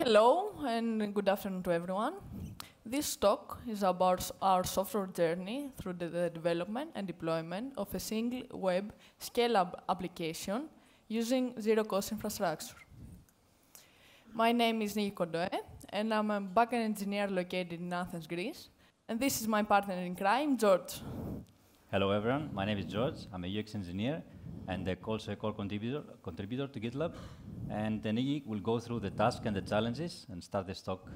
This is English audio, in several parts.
Hello and good afternoon to everyone. This talk is about our software journey through the development and deployment of a single web scalable application using zero-cost infrastructure. My name is Niki Kontoe, and I'm a backend engineer located in Athens, Greece. And this is my partner in crime, George. Hello, everyone. My name is George. I'm a UX engineer and also a core contributor to GitLab. And Niki will go through the tasks and the challenges and start this talk.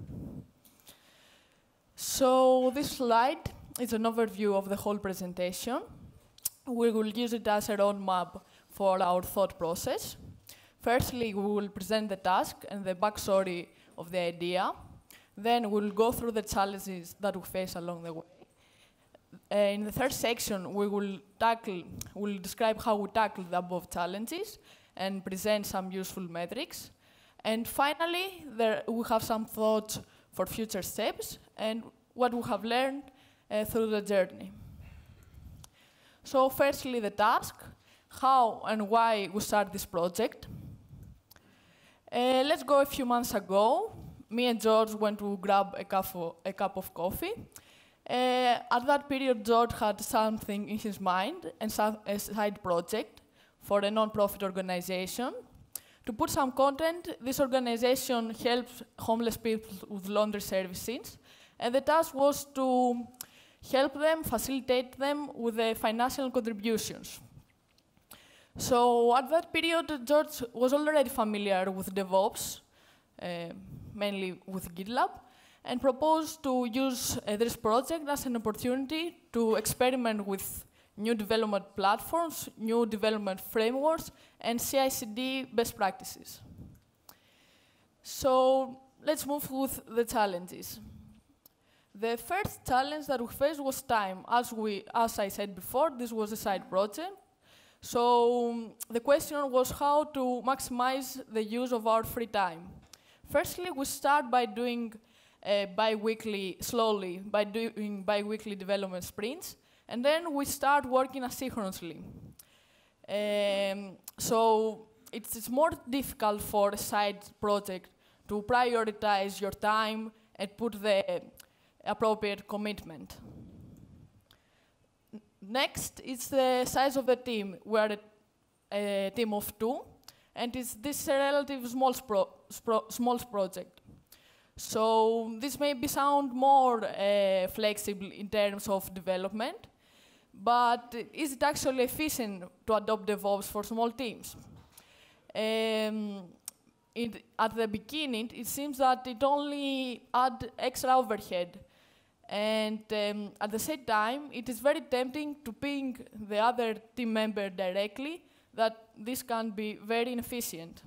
So this slide is an overview of the whole presentation. We will use it as a roadmap for our thought process. Firstly, we will present the task and the backstory of the idea. Then we'll go through the challenges that we face along the way. In the third section, we'll describe how we tackle the above challenges and present some useful metrics. And finally, we have some thoughts for future steps and what we have learned through the journey. So firstly, the task, how and why we start this project. Let's go a few months ago. Me and George went to grab a cup of coffee. At that period, George had something in his mind and a side project for a non-profit organization. To put some content, this organization helps homeless people with laundry services, and the task was to help them, facilitate them with the financial contributions. So at that period, George was already familiar with DevOps, mainly with GitLab, and proposed to use this project as an opportunity to experiment with new development platforms, new development frameworks, and CI/CD best practices. So let's move with the challenges. The first challenge that we faced was time. As I said before, this was a side project. So the question was how to maximize the use of our free time. Firstly, we start by doing slowly by doing bi-weekly development sprints, and then we start working asynchronously. So it's more difficult for a side project to prioritize your time and put the appropriate commitment. Next, it's the size of the team. We are a team of 2, and this is a relatively small project. So this may sound more flexible in terms of development, but is it actually efficient to adopt DevOps for small teams? At the beginning, it seems that it only adds extra overhead. And at the same time, it is very tempting to ping the other team member directly that this can be very inefficient.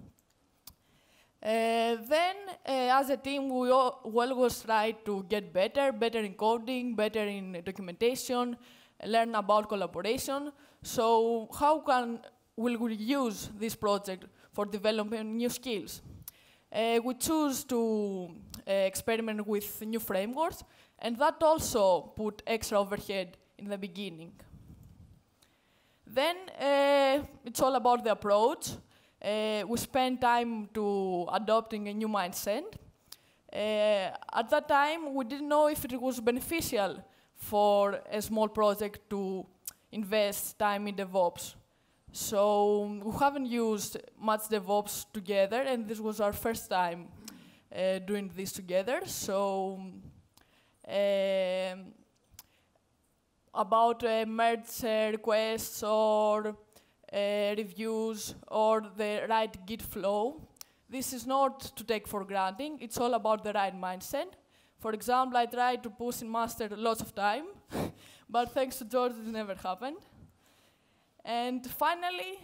Then, as a team, we always try to get better in coding, better in documentation, learn about collaboration. So how will we use this project for developing new skills? We choose to experiment with new frameworks, and that also put extra overhead in the beginning. Then it's all about the approach. We spend time to adopting a new mindset. At that time, we didn't know if it was beneficial for a small project to invest time in DevOps. So we haven't used much DevOps together, and this was our first time doing this together. So about merge requests or reviews or the right Git flow. This is not to take for granted. It's all about the right mindset. For example, I tried to push in master lots of time, but thanks to George, it never happened. And finally,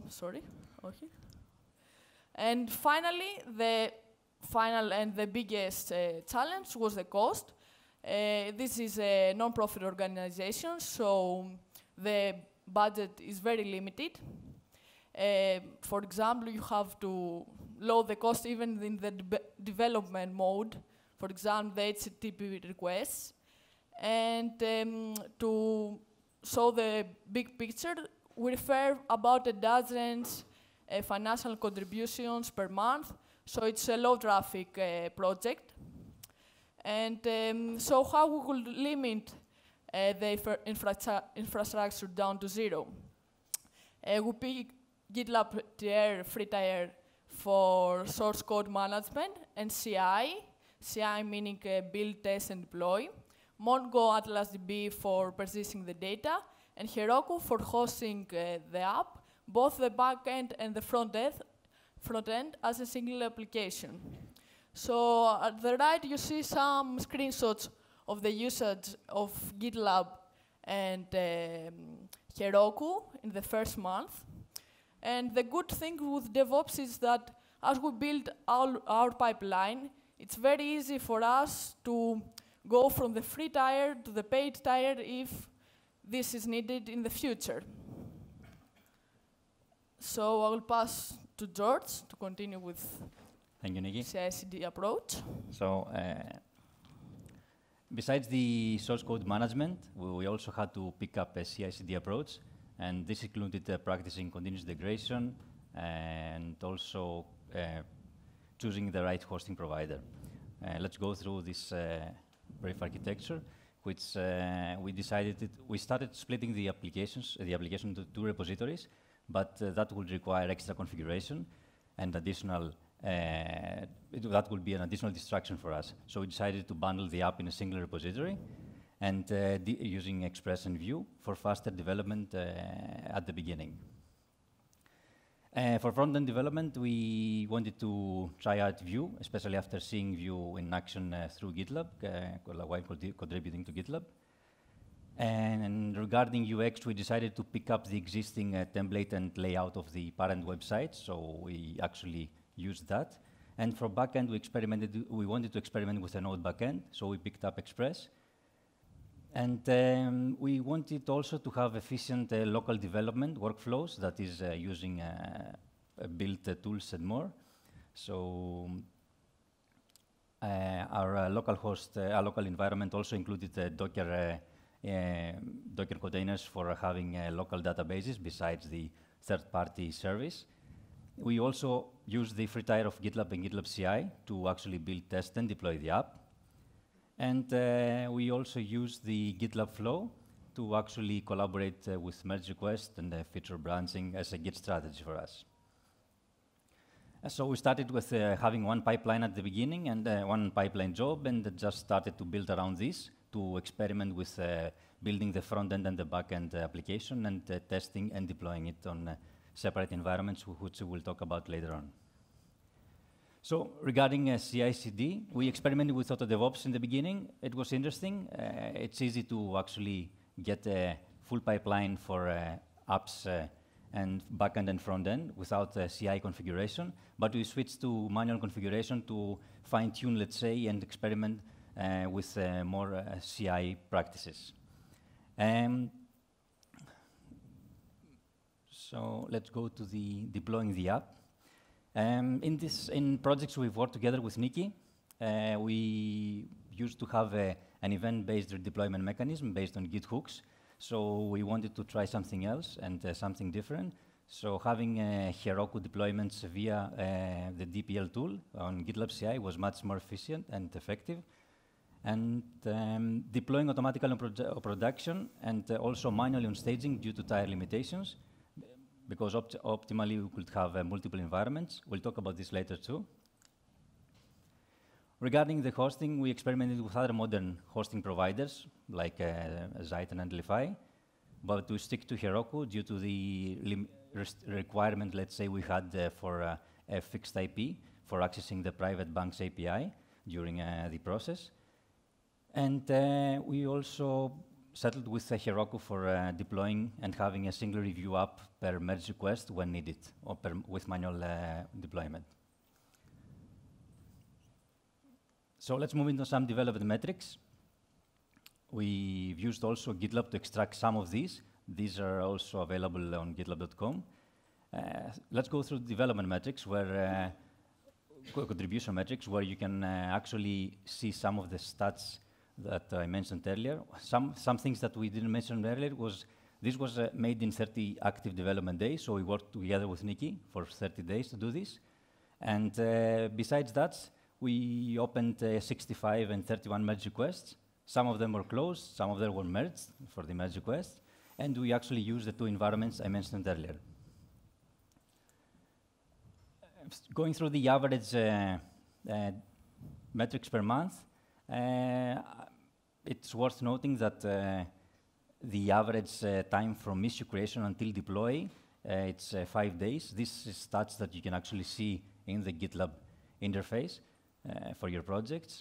And finally, the final and the biggest challenge was the cost. This is a non-profit organization, so the budget is very limited. For example, you have to lower the cost even in the development mode. For example, the HTTP requests. And to show the big picture, we refer about a dozen financial contributions per month. So it's a low traffic project. And so how we could limit the infrastructure down to zero? We pick GitLab tier, free tier for source code management, and CI meaning build, test, and deploy. Mongo Atlas DB for persisting the data, and Heroku for hosting the app, both the backend and the front end as a single application. So at the right, you see some screenshots of the usage of GitLab and Heroku in the first month. And the good thing with DevOps is that as we build our pipeline, it's very easy for us to go from the free tier to the paid tier if this is needed in the future. So I will pass to George to continue with Thank you, Niki. CI/CD approach. So, besides the source code management, we also had to pick up a CI/CD approach, and this included practicing continuous integration and also choosing the right hosting provider. Let's go through this brief architecture, which we started splitting the application into two repositories, but that would require extra configuration and additional. That would be an additional distraction for us. So we decided to bundle the app in a single repository and using Express and Vue for faster development at the beginning. For front-end development, we wanted to try out Vue, especially after seeing Vue in action through GitLab, while contributing to GitLab. And regarding UX, we decided to pick up the existing template and layout of the parent website, so we actually used that. And for backend, we wanted to experiment with a Node backend, so we picked up Express. And we wanted also to have efficient local development workflows, that is using built tools and more. So our local environment also included Docker containers for having local databases besides the third-party service. We also use the free tier of GitLab and GitLab CI to actually build, test, and deploy the app. And we also use the GitLab flow to actually collaborate with merge requests and feature branching as a Git strategy for us. So we started with having one pipeline at the beginning and one pipeline job, and just started to build around this to experiment with building the front end and the back end application and testing and deploying it on separate environments, which we'll talk about later on. So regarding CI/CD, we experimented with AutoDevOps in the beginning. It was interesting. It's easy to actually get a full pipeline for apps and backend and front end without CI configuration. But we switched to manual configuration to fine-tune, let's say, and experiment with more CI practices. So let's go to the deploying the app. In projects we've worked together with Niki, we used to have an event-based deployment mechanism based on Git hooks. So we wanted to try something else and something different. So having Heroku deployments via the DPL tool on GitLab CI was much more efficient and effective. And deploying automatically on production and also manually on staging due to tire limitations, because optimally we could have multiple environments. We'll talk about this later too. Regarding the hosting, we experimented with other modern hosting providers like Zyton and Lify, but we stick to Heroku due to the requirement, let's say, we had for a fixed IP for accessing the private bank's API during the process. And we also settled with Heroku for deploying and having a single review app per merge request when needed, or with manual deployment. So let's move into some development metrics. We've used also GitLab to extract some of these. These are also available on gitlab.com. Let's go through development metrics, where contribution metrics, where you can actually see some of the stats that I mentioned earlier. Some things that we didn't mention earlier was this was made in 30 active development days, so we worked together with Niki for 30 days to do this. And besides that, we opened 65 and 31 merge requests. Some of them were closed, some of them were merged for the merge requests, and we actually used the two environments I mentioned earlier. Going through the average metrics per month, it's worth noting that the average time from issue creation until deploy, it's 5 days. This is stats that you can actually see in the GitLab interface for your projects.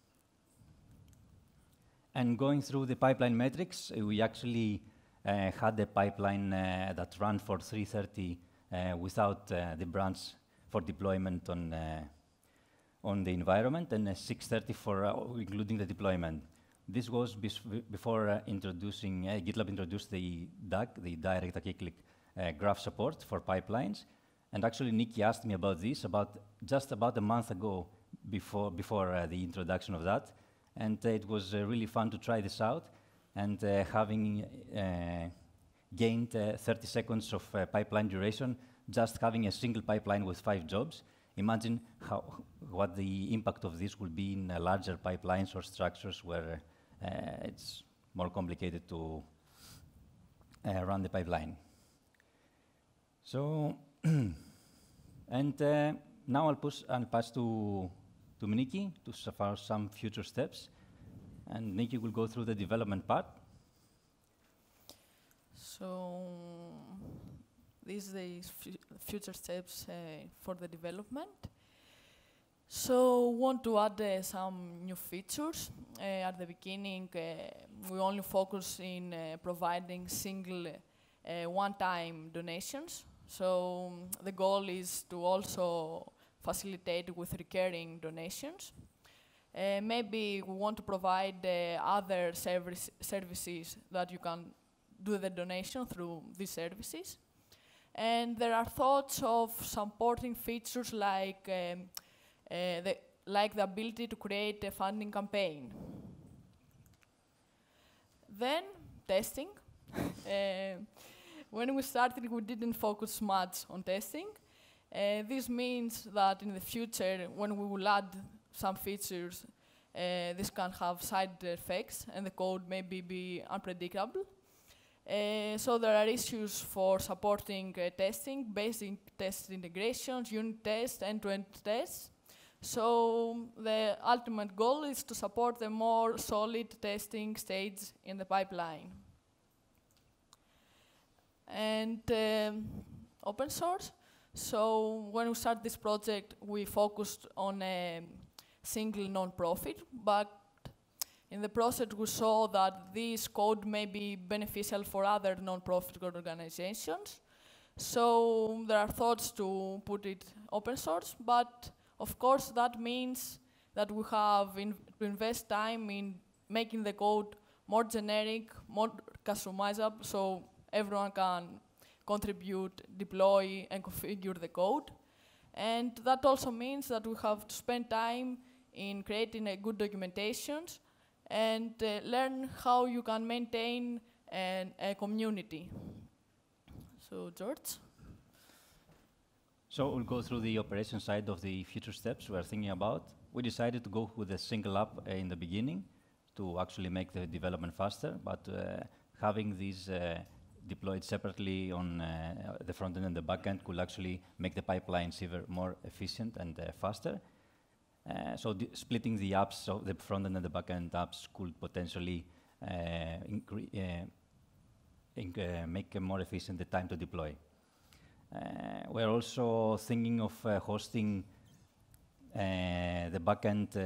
And going through the pipeline metrics, we actually had a pipeline that ran for 330 without the branch for deployment on the environment, and 630 for including the deployment. This was before introducing, GitLab introduced the DAG, the direct acyclic graph support for pipelines. And actually, Niki asked me about this just about a month ago before the introduction of that. And it was really fun to try this out. And having gained 30 seconds of pipeline duration, just having a single pipeline with 5 jobs, imagine what the impact of this will be in larger pipelines or structures where it's more complicated to run the pipeline. So, and now I'll pass to Niki for some future steps, and Niki will go through the development part. So, these are the future steps for the development. So, want to add some new features. At the beginning, we only focus in providing single one-time donations. So, the goal is to also facilitate with recurring donations. Maybe we want to provide other services that you can do the donation through these services. And there are thoughts of supporting features like the ability to create a funding campaign. Then, testing. When we started, we didn't focus much on testing. This means that in the future, when we will add some features, this can have side effects, and the code maybe be unpredictable. So there are issues for supporting testing, basic test integrations, unit tests, end-to-end tests. So the ultimate goal is to support the more solid testing stage in the pipeline. And open source. So when we started this project, we focused on a single non-profit, but in the process we saw that this code may be beneficial for other non-profit organizations. So there are thoughts to put it open source, but of course that means that we have to invest time in making the code more generic, more customizable, so everyone can contribute, deploy, and configure the code. And that also means that we have to spend time in creating a good documentation and learn how you can maintain a community. So, George? So we'll go through the operation side of the future steps we're thinking about. We decided to go with a single app in the beginning to actually make the development faster, but having these deployed separately on the front end and the back end could actually make the pipelines even more efficient and faster. So splitting the apps, so the front end and the back end apps could potentially make more efficient the time to deploy. We're also thinking of hosting the back end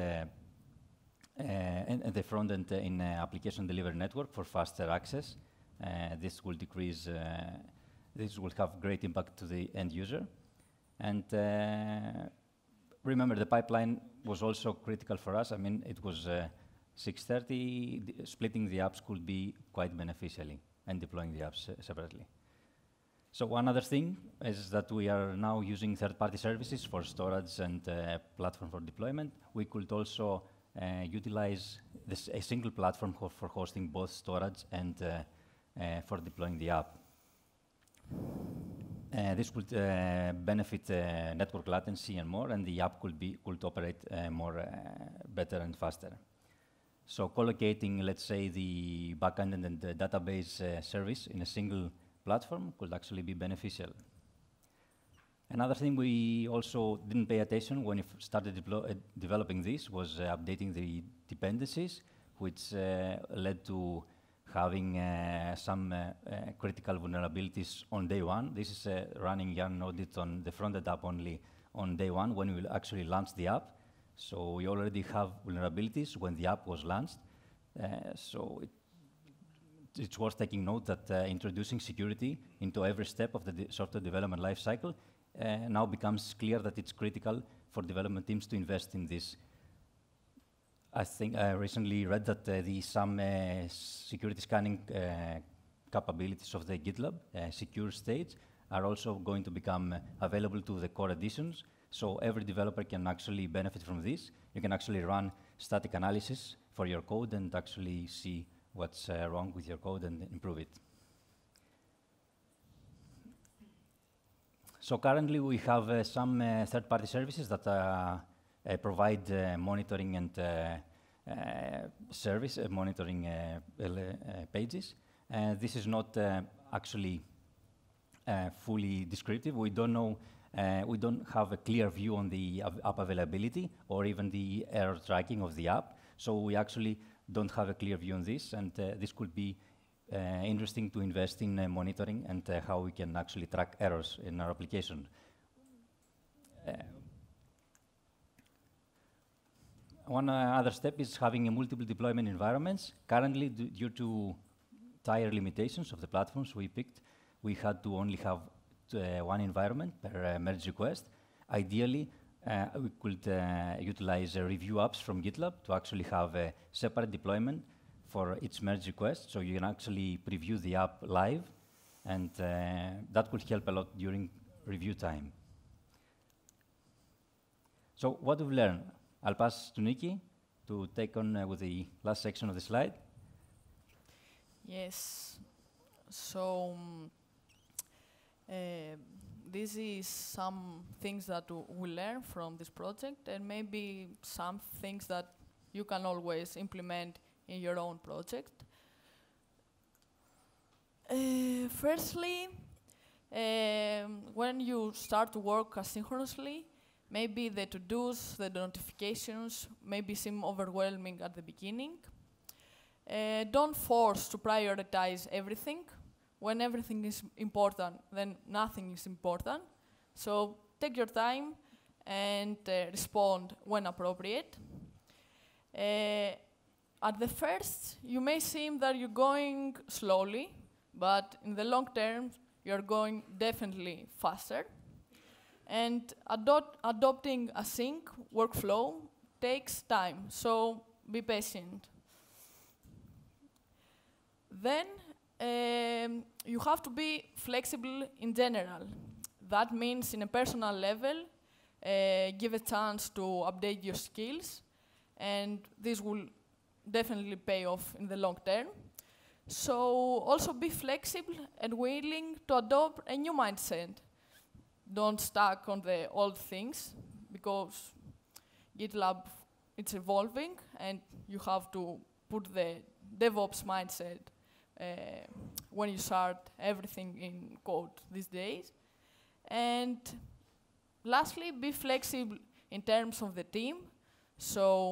and the front end in application delivery network for faster access. This will decrease, this will have great impact to the end user. And remember, the pipeline was also critical for us. I mean, it was 630, splitting the apps could be quite beneficially and deploying the apps separately. So one other thing is that we are now using third-party services for storage and platform for deployment. We could also utilize a single platform for hosting both storage and for deploying the app. This could benefit network latency and more, and the app could operate more better and faster. So collocating, let's say, the backend and the database service in a single platform could actually be beneficial. Another thing we also didn't pay attention when we started developing this was updating the dependencies, which led to having some critical vulnerabilities on day one. This is running yarn audit on the front-end app only on day one when we will actually launch the app. So we already have vulnerabilities when the app was launched. So it's worth taking note that introducing security into every step of the software development lifecycle now becomes clear that it's critical for development teams to invest in this. I think I recently read that some security scanning capabilities of the GitLab secure stage are also going to become available to the core editions. So every developer can actually benefit from this. You can actually run static analysis for your code and actually see what's wrong with your code and improve it. So currently we have some third-party services that provide monitoring and monitoring pages. This is not actually fully descriptive. We don't know, we don't have a clear view on the app availability or even the error tracking of the app. So we actually don't have a clear view on this, and this could be interesting to invest in monitoring and how we can actually track errors in our application. One other step is having a multiple deployment environments. Currently, due to tire limitations of the platforms we picked, we had to only have one environment per merge request. Ideally, we could utilize review apps from GitLab to actually have a separate deployment for each merge request, so you can actually preview the app live, and that could help a lot during review time. So what we've learned? I'll pass to Niki to take on with the last section of the slide. Yes. So this is some things that we learn from this project, and maybe some things that you can always implement in your own project. Firstly, when you start to work asynchronously, maybe the to-dos, the notifications maybe seem overwhelming at the beginning. Don't force to prioritize everything. When everything is important, then nothing is important. So take your time and respond when appropriate. At the first, you may seem that you're going slowly, but in the long term, you're going definitely faster. And adopting a sync workflow takes time, so be patient. Then you have to be flexible in general. That means in a personal level, give a chance to update your skills, and this will definitely pay off in the long term. So also be flexible and willing to adopt a new mindset. Don't stuck on the old things, because GitLab, it's evolving, and you have to put the DevOps mindset when you start everything in code these days. And lastly, be flexible in terms of the team. So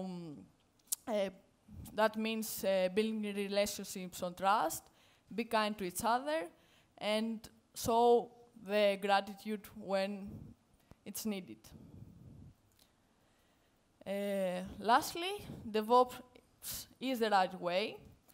that means building relationships on trust, be kind to each other, and show the gratitude when it's needed. Lastly, DevOps is the right way.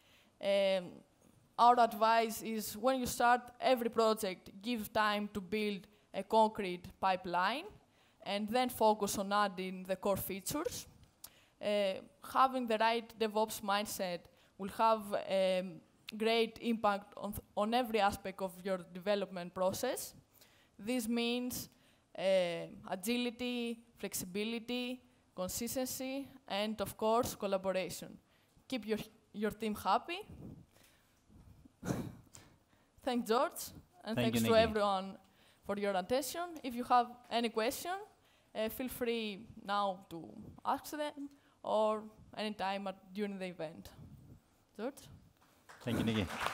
Our advice is when you start every project, give time to build a concrete pipeline and then focus on adding the core features. Having the right DevOps mindset will have great impact on every aspect of your development process. This means agility, flexibility, consistency, and of course, collaboration. Keep your team happy. Thanks, George, and thanks to everyone for your attention. If you have any question, feel free now to ask them or anytime during the event. George? Thank you, Niki.